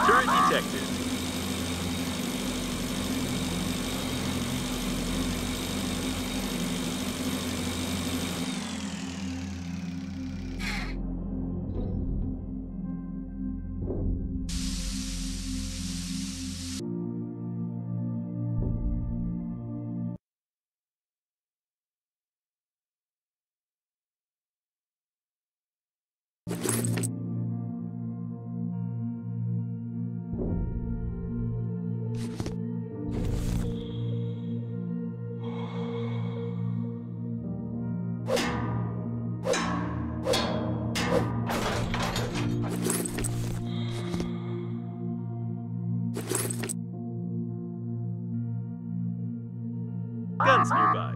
Turret detected. Guns nearby.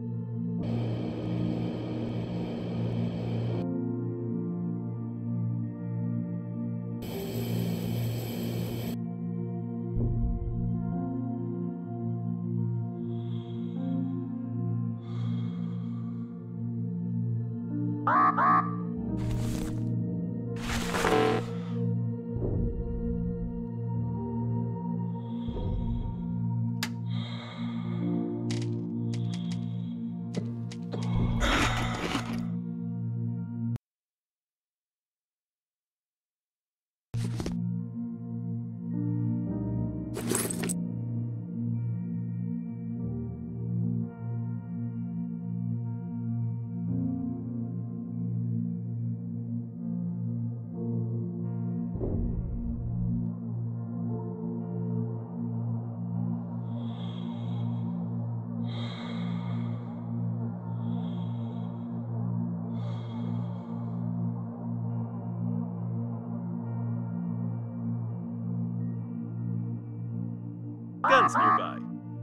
Guns nearby.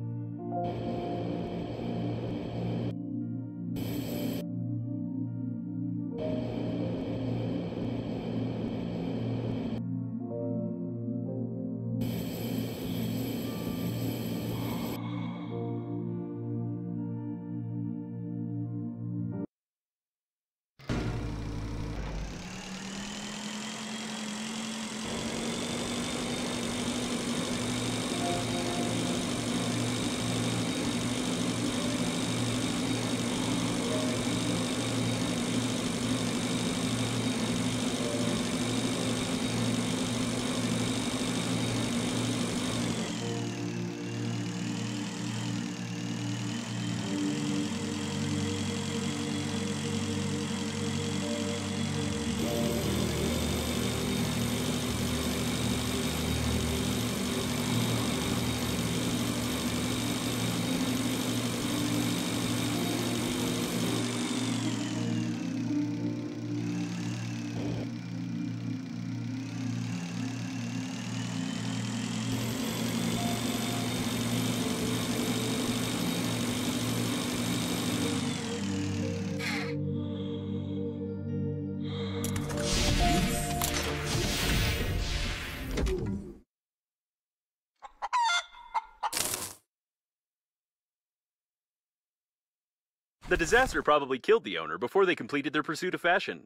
The disaster probably killed the owner before they completed their pursuit of fashion.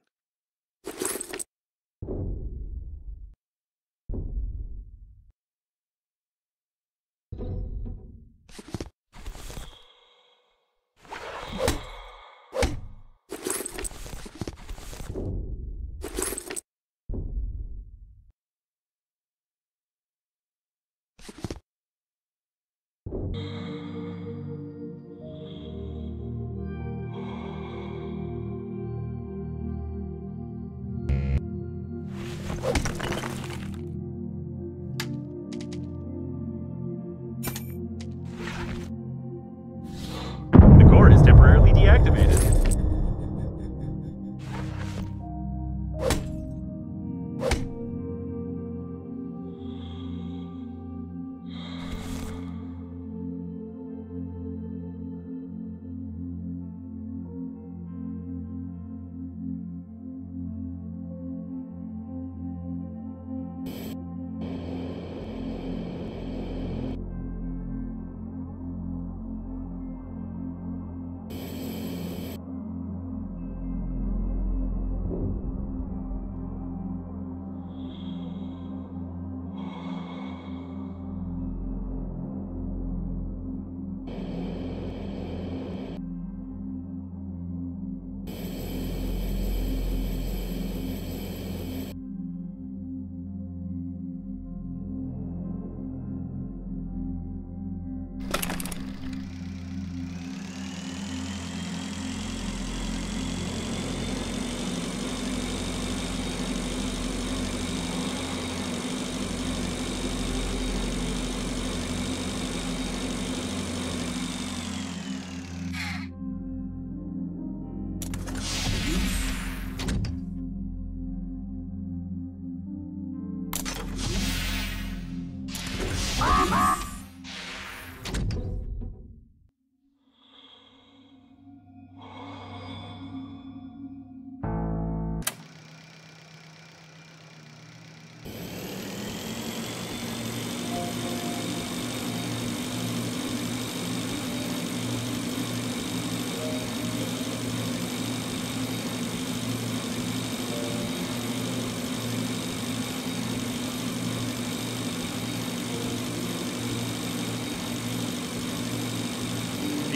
The core is temporarily deactivated.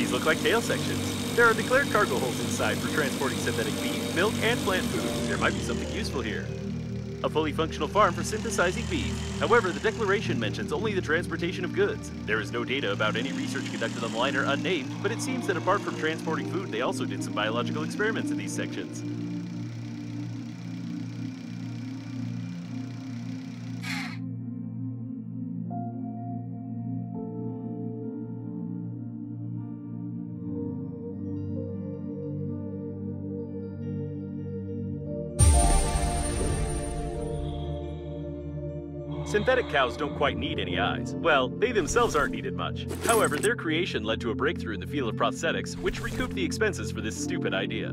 These look like tail sections. There are declared cargo holds inside for transporting synthetic beef, milk, and plant food. There might be something useful here. A fully functional farm for synthesizing beef. However, the declaration mentions only the transportation of goods. There is no data about any research conducted on the liner unnamed, but it seems that apart from transporting food, they also did some biological experiments in these sections. Synthetic cows don't quite need any eyes. Well, they themselves aren't needed much. However, their creation led to a breakthrough in the field of prosthetics, which recouped the expenses for this stupid idea.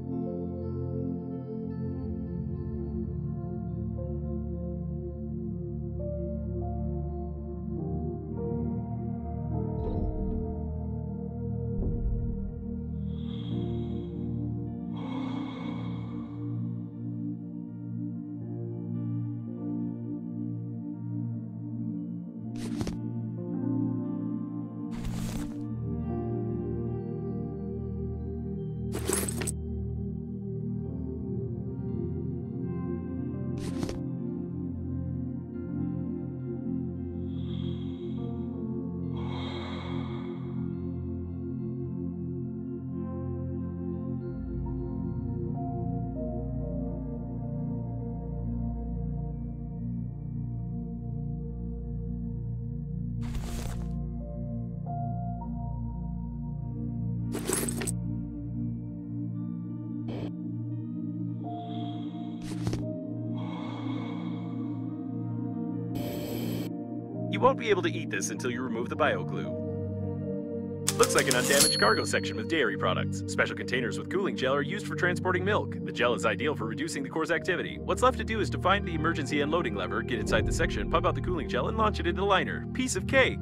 You won't be able to eat this until you remove the bioglue. Looks like an undamaged cargo section with dairy products. Special containers with cooling gel are used for transporting milk. The gel is ideal for reducing the core's activity. What's left to do is to find the emergency unloading lever, get inside the section, pump out the cooling gel, and launch it into the liner. Piece of cake!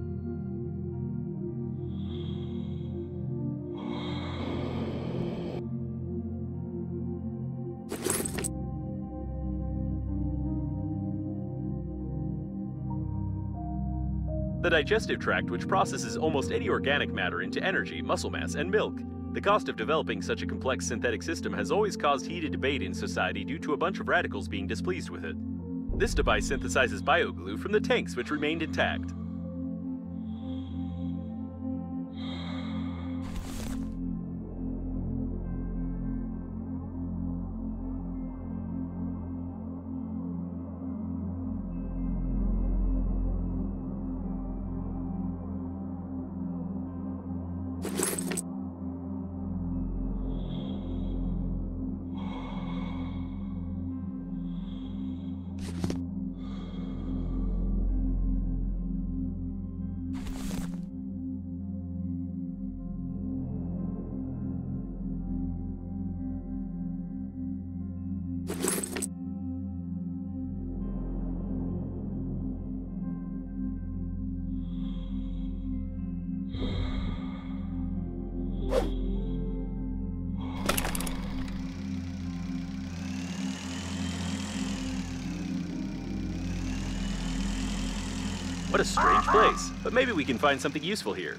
The digestive tract, which processes almost any organic matter into energy, muscle mass, and milk. The cost of developing such a complex synthetic system has always caused heated debate in society due to a bunch of radicals being displeased with it. This device synthesizes bioglue from the tanks which remained intact. What a strange place, but maybe we can find something useful here.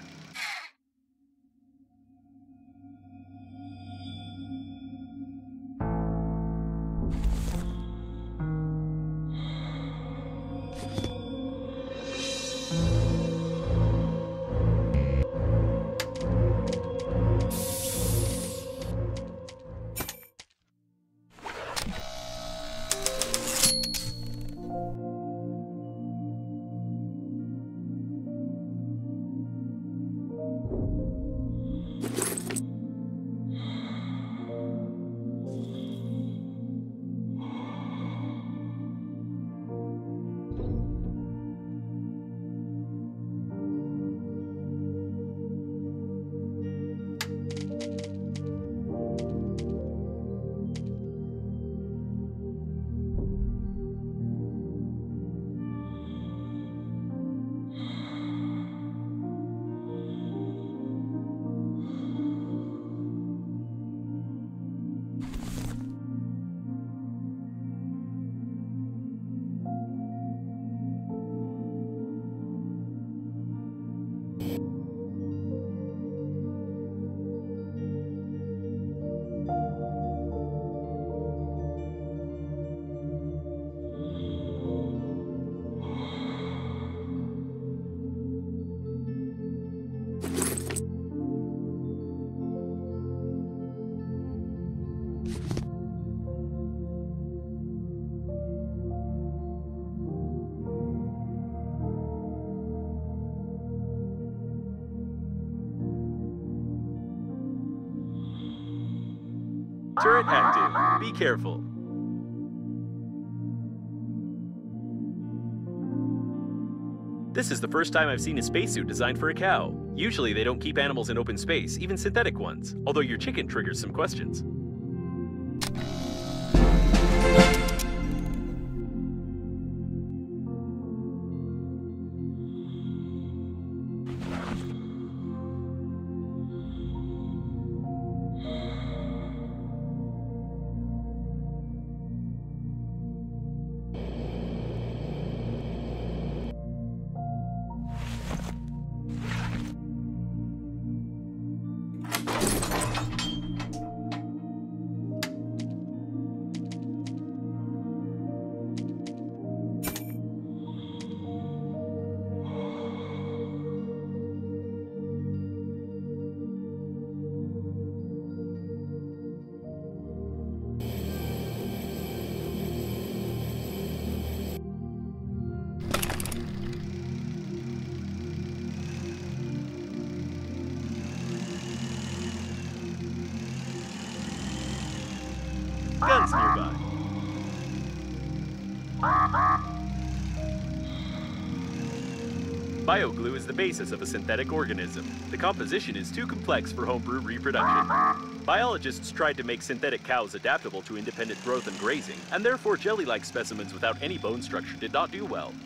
Turret active. Be careful. This is the first time I've seen a spacesuit designed for a cow. Usually they don't keep animals in open space, even synthetic ones, although your chicken triggers some questions. Guns nearby. Bioglue is the basis of a synthetic organism. The composition is too complex for homebrew reproduction. Biologists tried to make synthetic cows adaptable to independent growth and grazing, and therefore jelly-like specimens without any bone structure did not do well.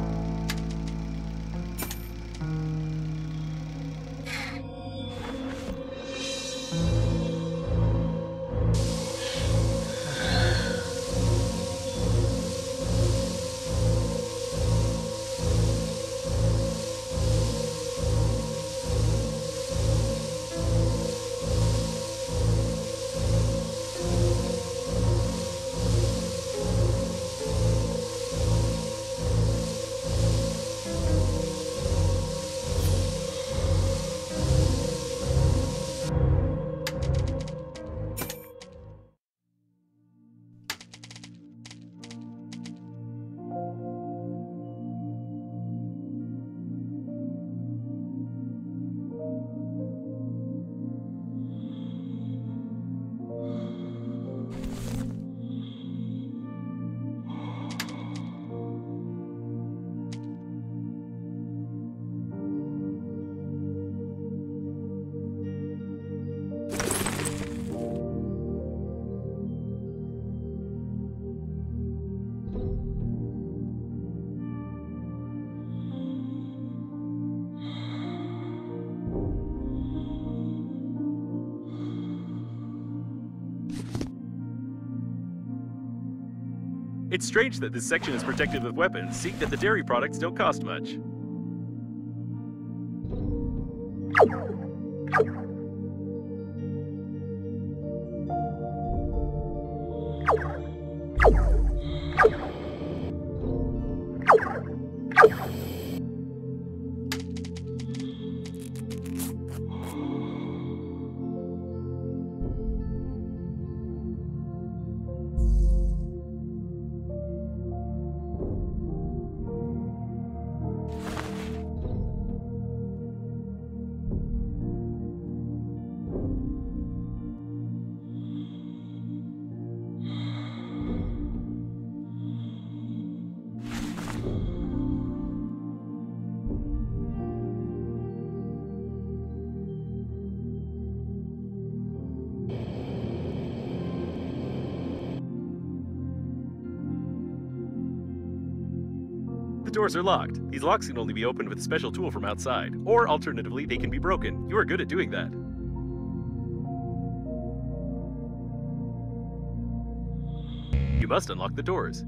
It's strange that this section is protected with weapons, seeing that the dairy products don't cost much. The doors are locked. These locks can only be opened with a special tool from outside, or alternatively, they can be broken. You are good at doing that. You must unlock the doors.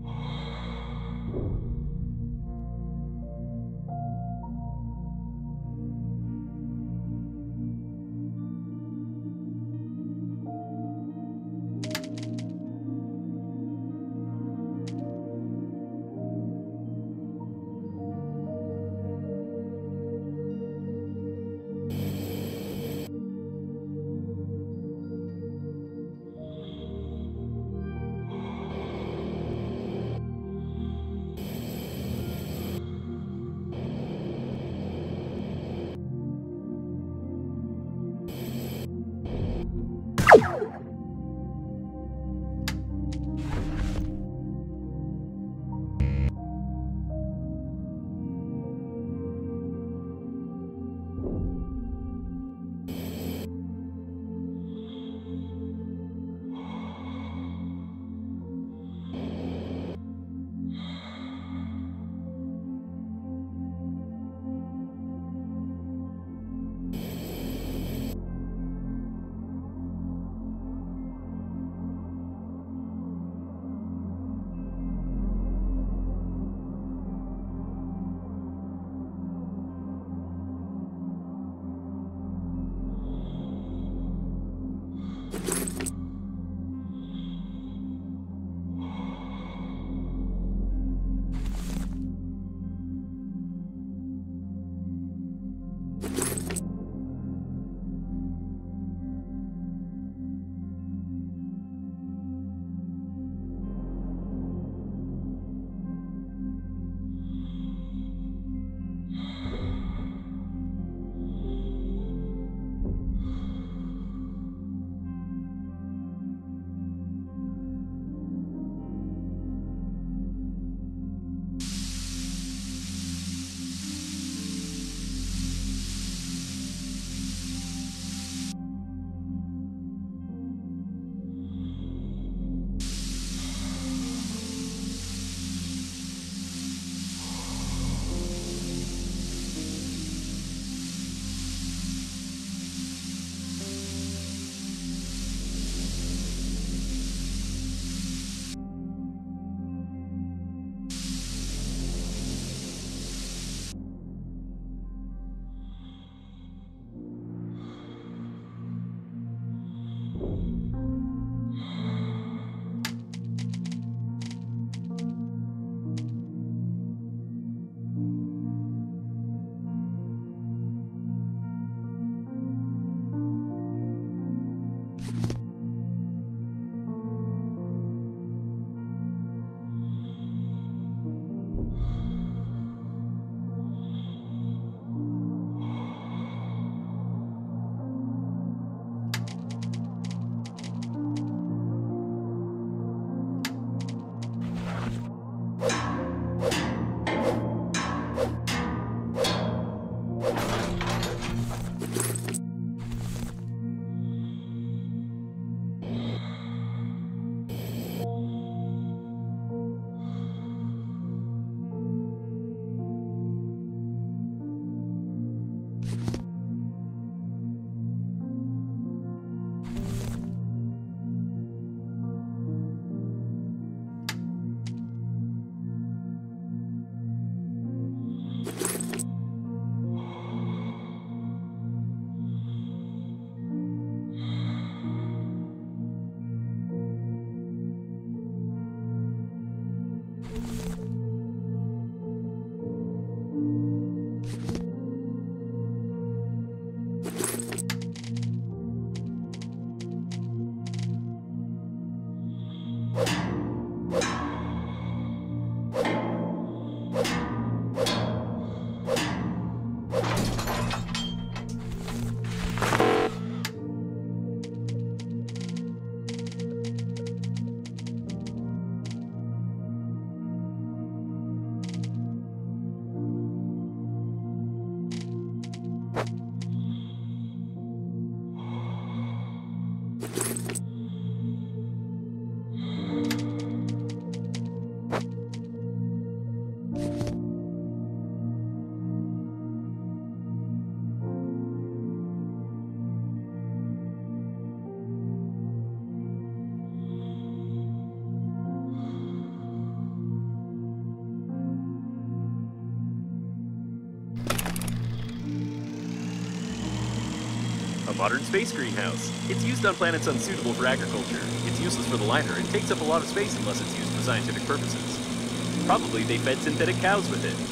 modern space greenhouse. It's used on planets unsuitable for agriculture. It's useless for the liner and takes up a lot of space unless it's used for scientific purposes. Probably they fed synthetic cows with it.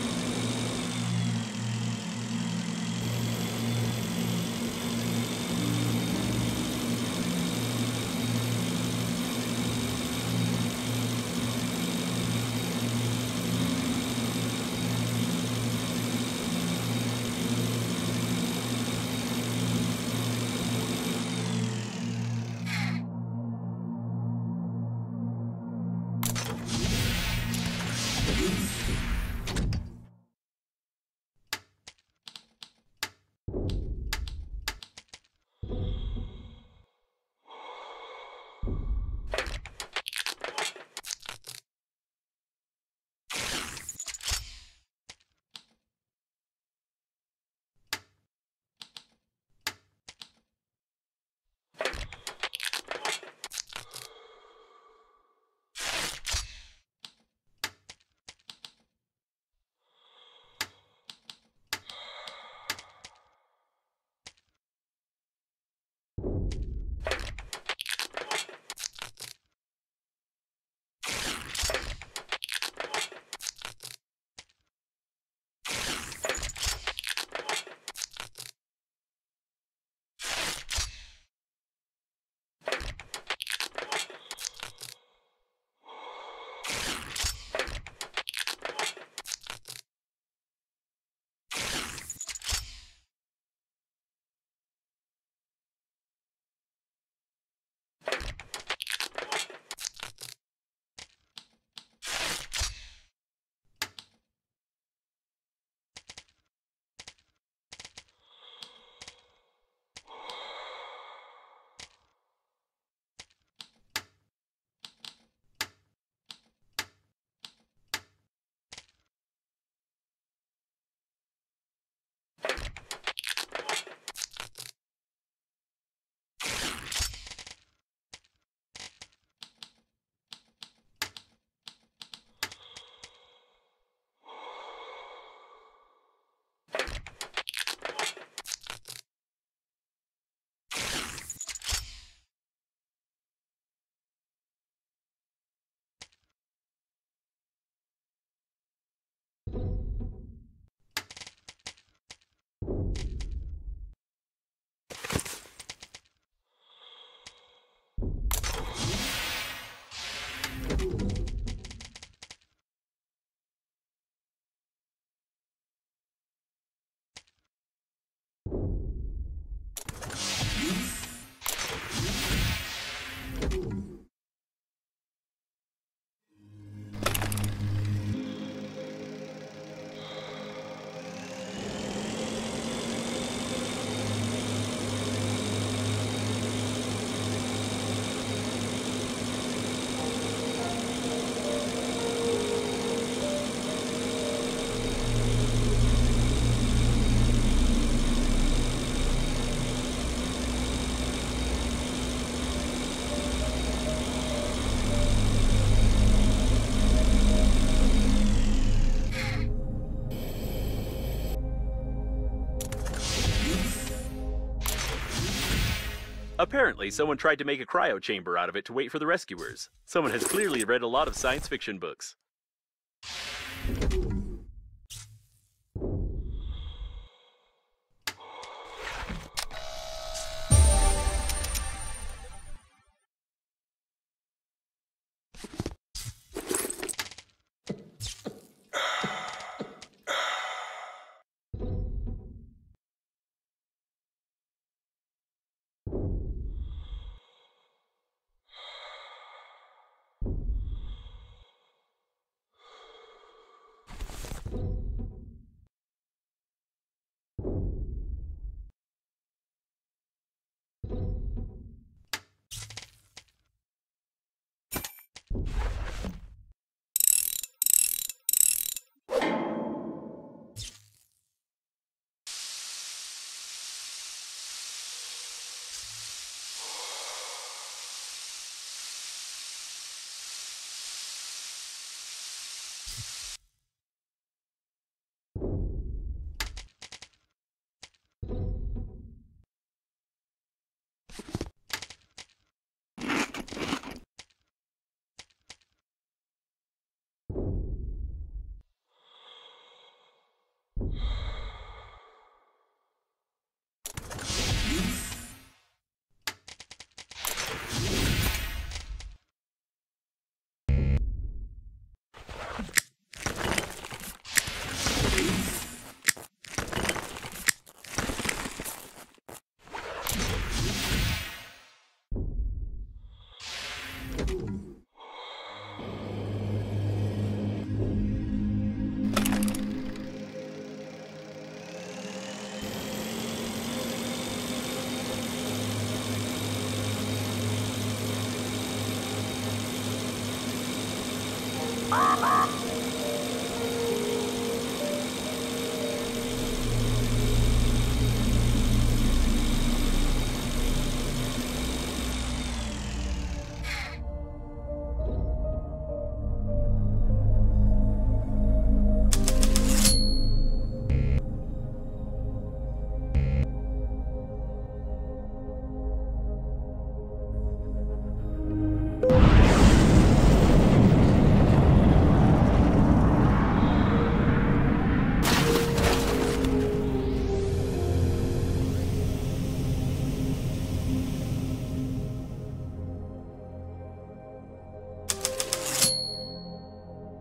Apparently, someone tried to make a cryo chamber out of it to wait for the rescuers. Someone has clearly read a lot of science fiction books.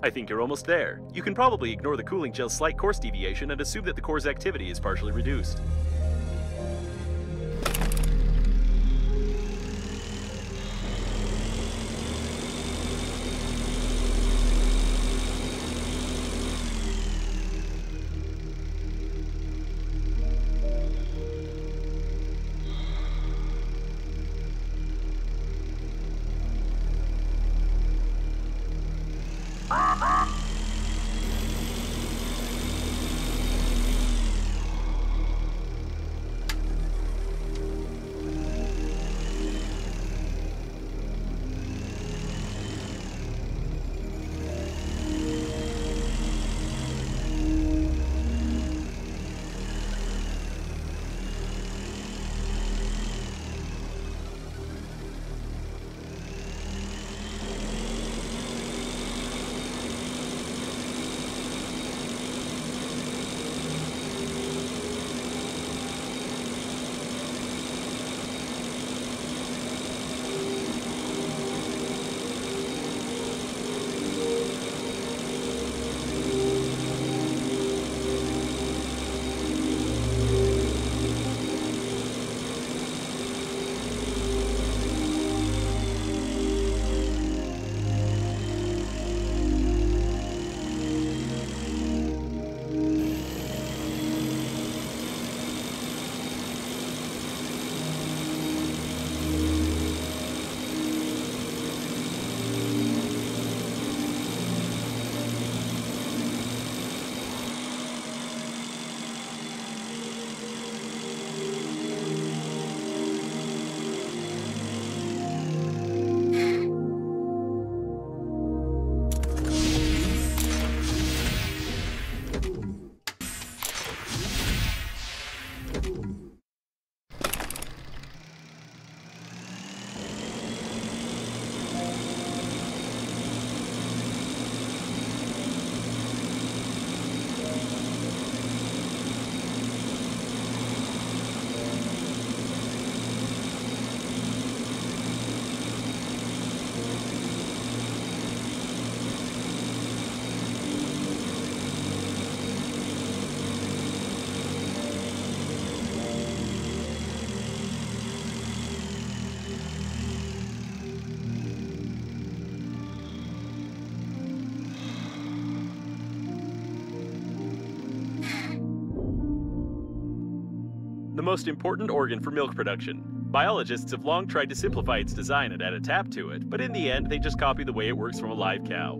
I think you're almost there. You can probably ignore the cooling gel's slight course deviation and assume that the core's activity is partially reduced. The most important organ for milk production. Biologists have long tried to simplify its design and add a tap to it, but in the end, they just copy the way it works from a live cow.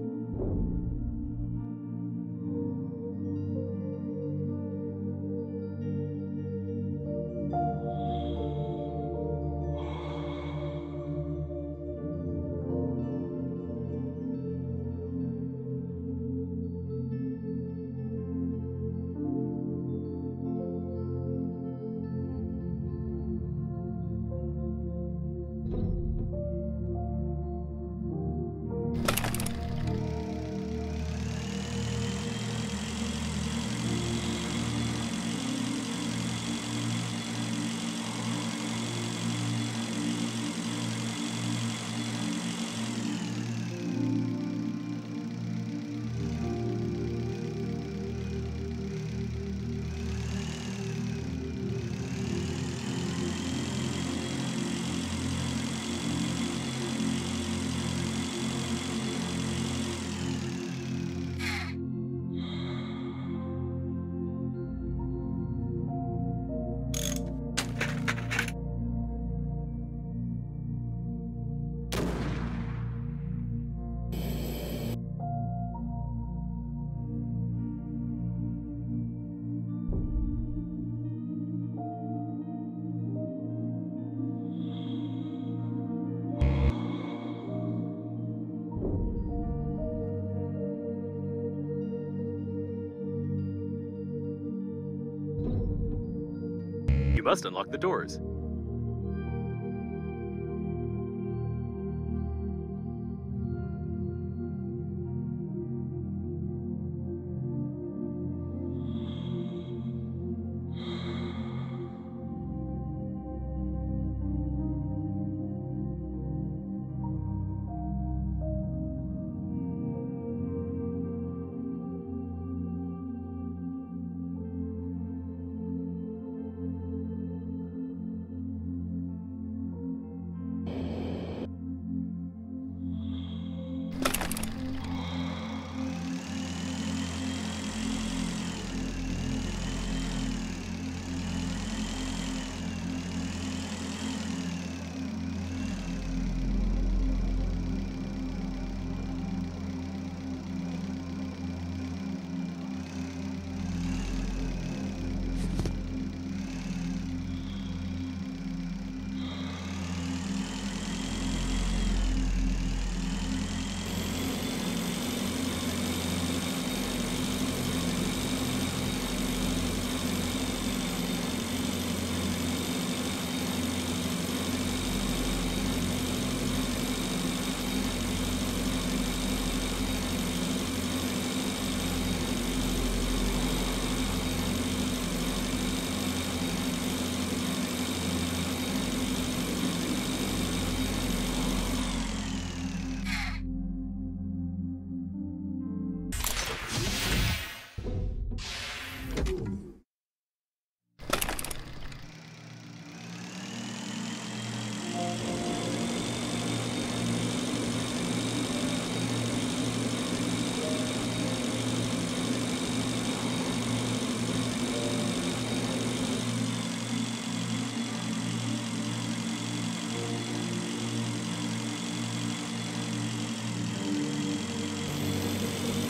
You must unlock the doors.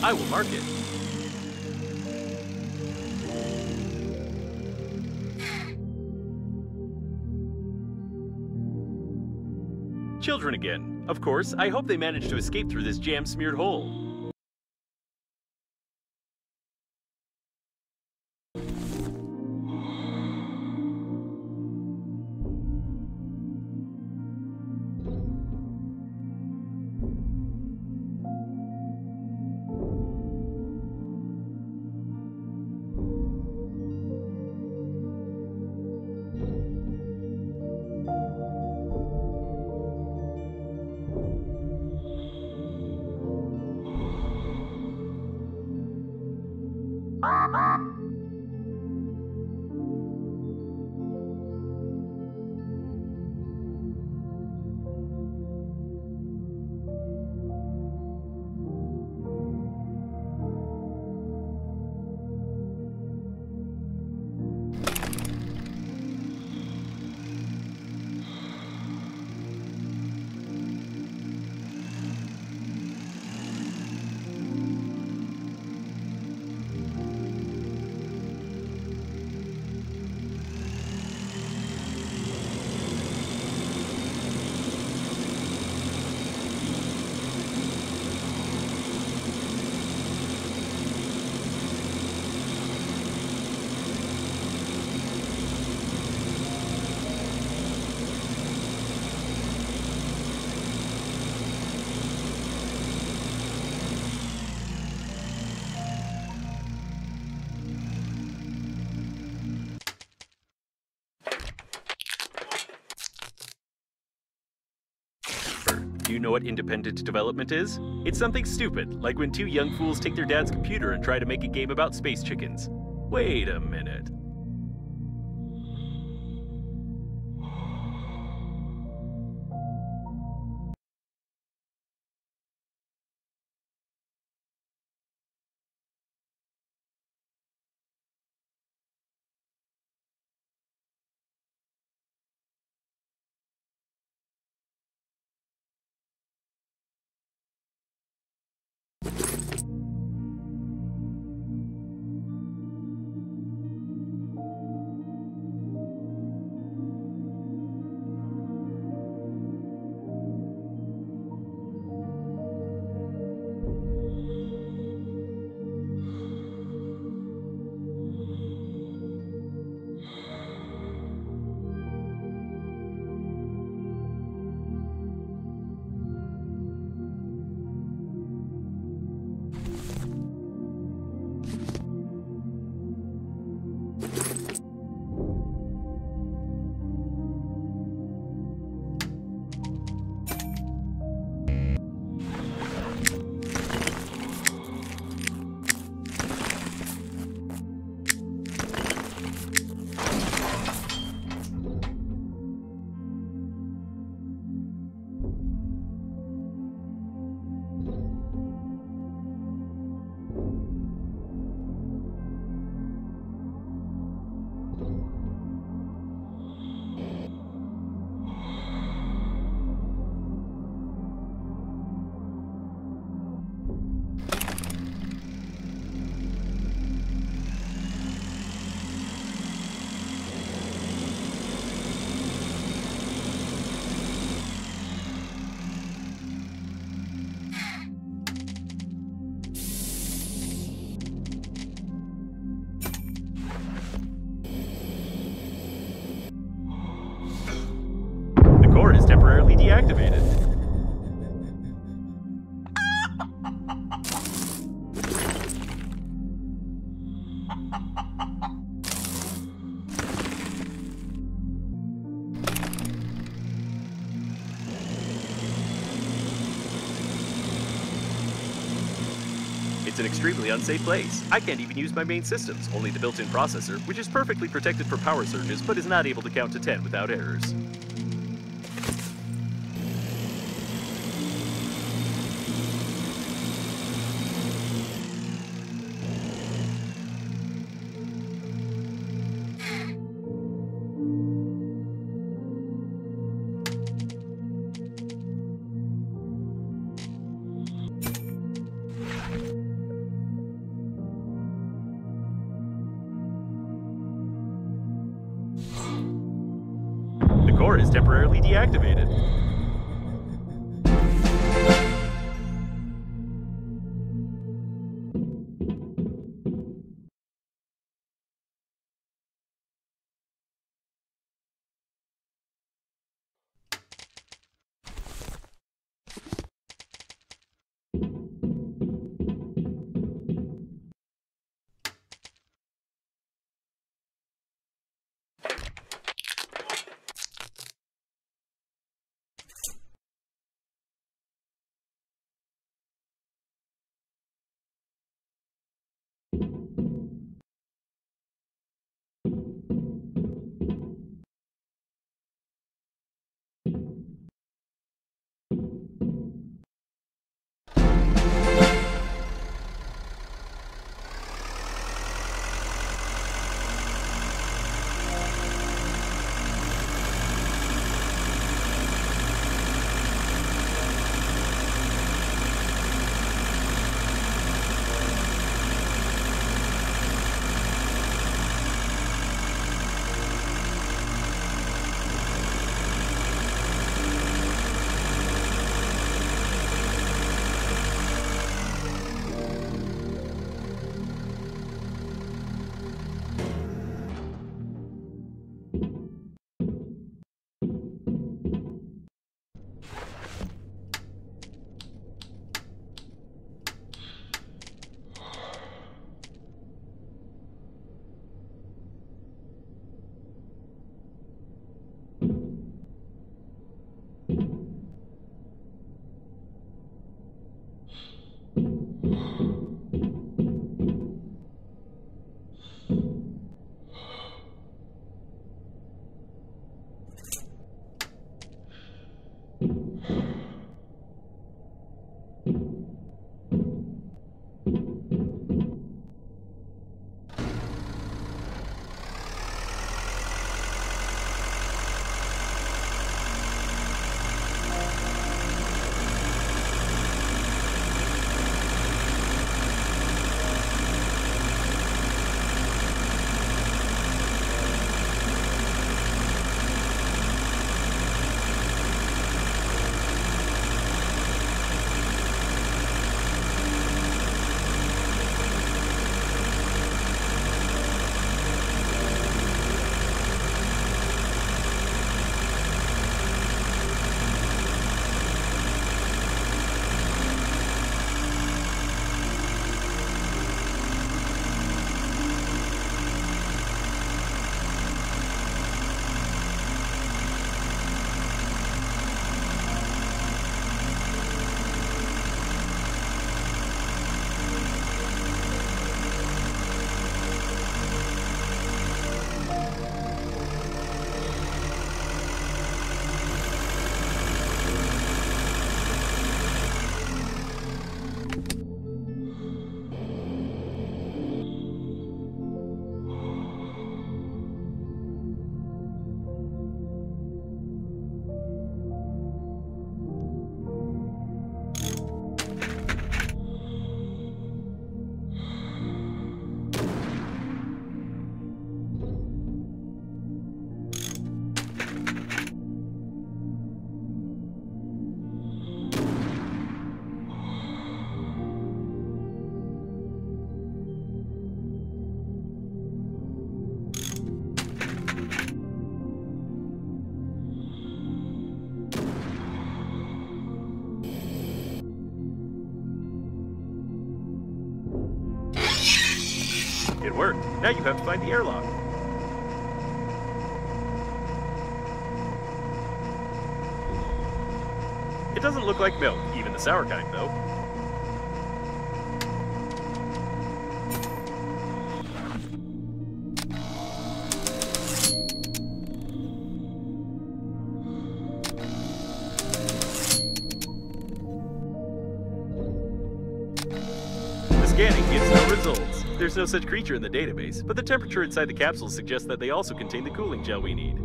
I will mark it. Children again. Of course, I hope they manage to escape through this jam-smeared hole. Do you know what independent development is? It's something stupid, like when two young fools take their dad's computer and try to make a game about space chickens. Wait a minute. Temporarily deactivated. It's an extremely unsafe place. I can't even use my main systems, only the built-in processor, which is perfectly protected from power surges, but is not able to count to 10 without errors. core is temporarily deactivated. It worked. Now you have to find the airlock. It doesn't look like milk, even the sour kind, though. The scanning gives no results. There's no such creature in the database, but the temperature inside the capsules suggests that they also contain the cooling gel we need.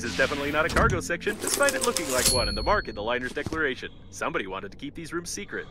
is definitely not a cargo section, despite it looking like one and the mark in the liner's declaration. Somebody wanted to keep these rooms secret.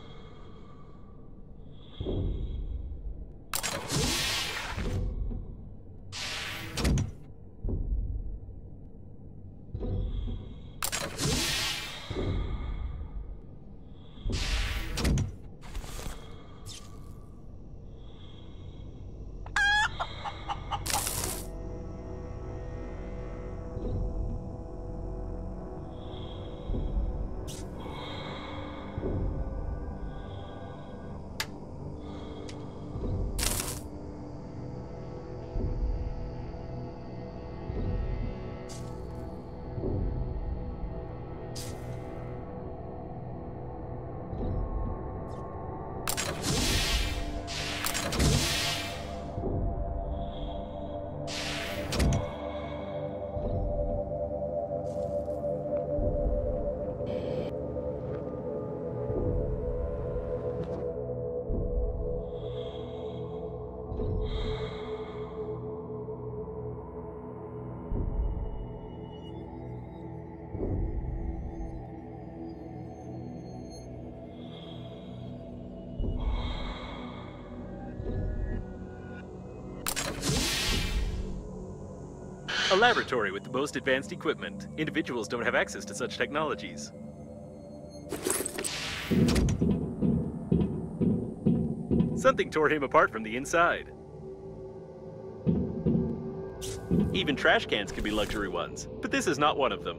A laboratory with the most advanced equipment. Individuals don't have access to such technologies. Something tore him apart from the inside. Even trash cans can be luxury ones, but this is not one of them.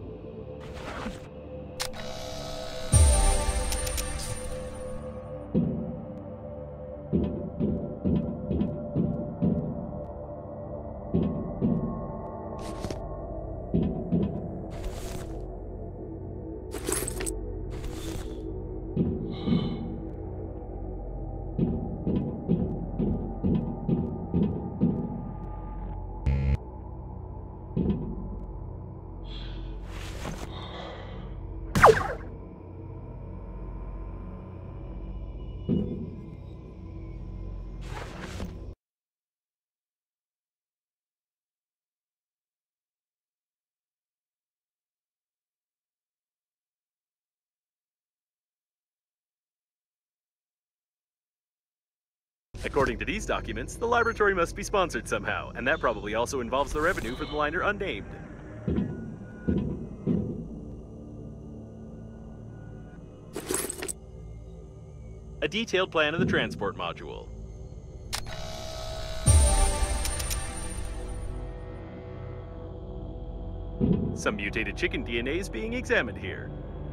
According to these documents, the laboratory must be sponsored somehow, and that probably also involves the revenue for the liner unnamed. A detailed plan of the transport module. Some mutated chicken DNA is being examined here.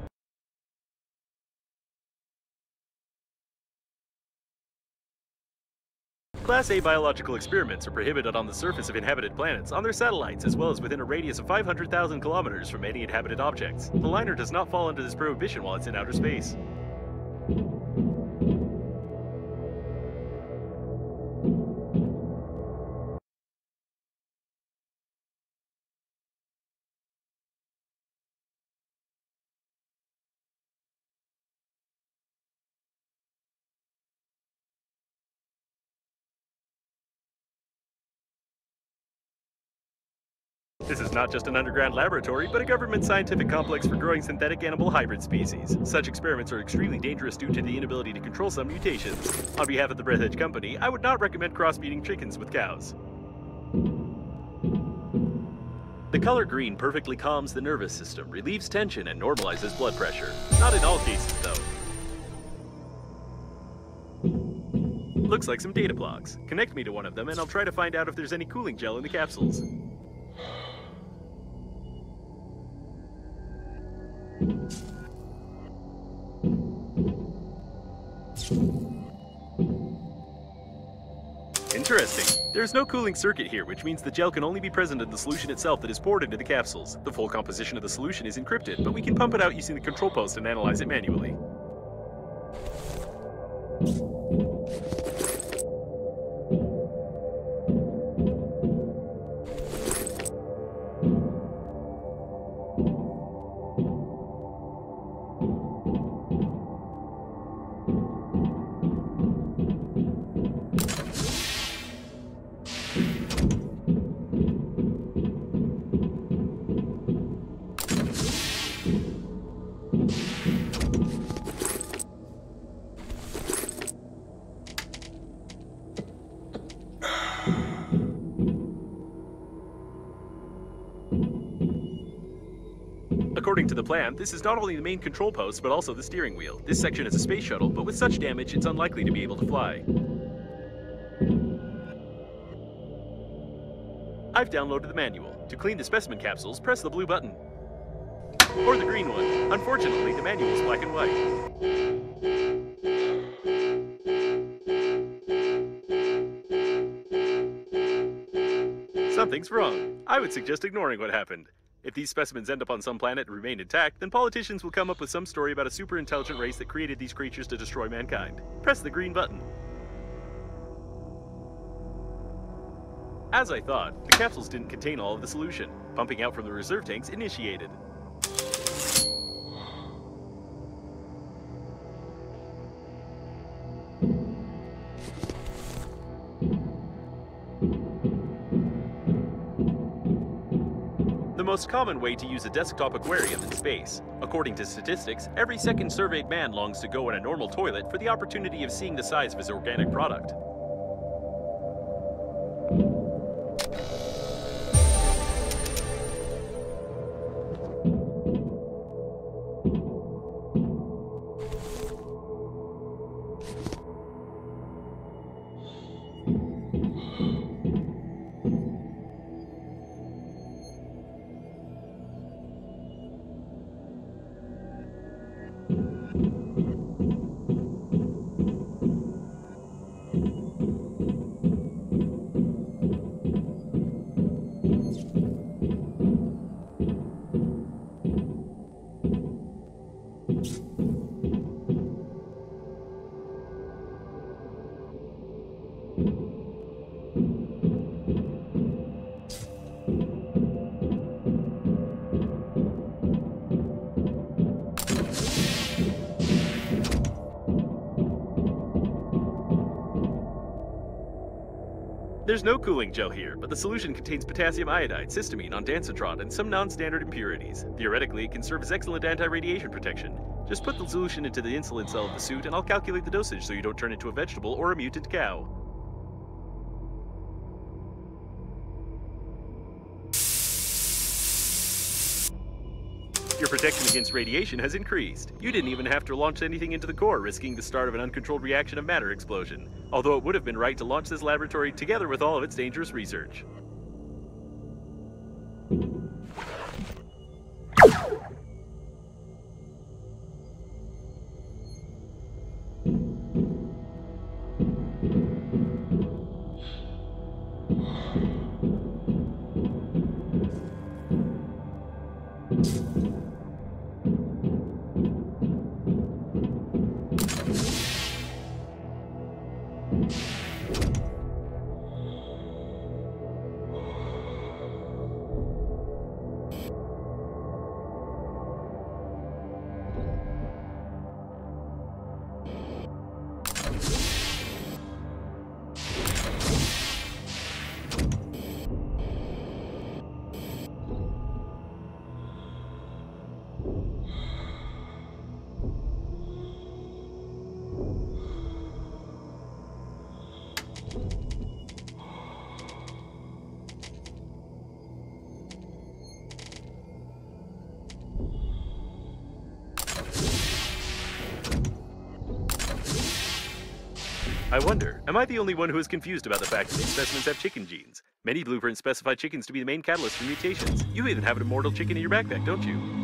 Class A biological experiments are prohibited on the surface of inhabited planets, on their satellites, as well as within a radius of 500,000 kilometers from any inhabited objects. The liner does not fall under this prohibition while it's in outer space. This is not just an underground laboratory, but a government scientific complex for growing synthetic animal hybrid species. Such experiments are extremely dangerous due to the inability to control some mutations. On behalf of the Breathedge Company, I would not recommend crossbreeding chickens with cows. The color green perfectly calms the nervous system, relieves tension, and normalizes blood pressure. Not in all cases, though. Looks like some data blocks. Connect me to one of them, and I'll try to find out if there's any cooling gel in the capsules. Interesting. There's no cooling circuit here, which means the gel can only be present in the solution itself that is poured into the capsules. The full composition of the solution is encrypted, but we can pump it out using the control post and analyze it manually. to the plan, this is not only the main control post, but also the steering wheel. This section is a space shuttle, but with such damage, it's unlikely to be able to fly. I've downloaded the manual. To clean the specimen capsules, press the blue button. Or the green one. Unfortunately, the manual is black and white. Something's wrong. I would suggest ignoring what happened. If these specimens end up on some planet and remain intact, then politicians will come up with some story about a super intelligent race that created these creatures to destroy mankind. Press the green button. As I thought, the capsules didn't contain all of the solution. Pumping out from the reserve tanks initiated. The most common way to use a desktop aquarium in space. According to statistics, every second surveyed man longs to go in a normal toilet for the opportunity of seeing the size of his organic product. There's no cooling gel here, but the solution contains potassium iodide, cysteamine, ondansetron, and some non-standard impurities. Theoretically, it can serve as excellent anti-radiation protection. Just put the solution into the insulin cell of the suit, and I'll calculate the dosage so you don't turn into a vegetable or a mutant cow. Your protection against radiation has increased. You didn't even have to launch anything into the core, risking the start of an uncontrolled reaction of matter explosion. Although it would have been right to launch this laboratory together with all of its dangerous research. I wonder, am I the only one who is confused about the fact that these specimens have chicken genes? Many blueprints specify chickens to be the main catalyst for mutations. You even have an immortal chicken in your backpack, don't you?